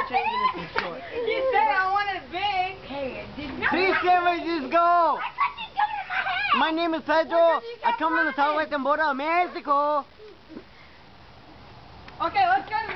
changing this in short. You said I wanted big. Hey, it didn't. Please, Sammy, just go. My name is Pedro. I come from the Southwestern border of Mexico. Okay, let's go to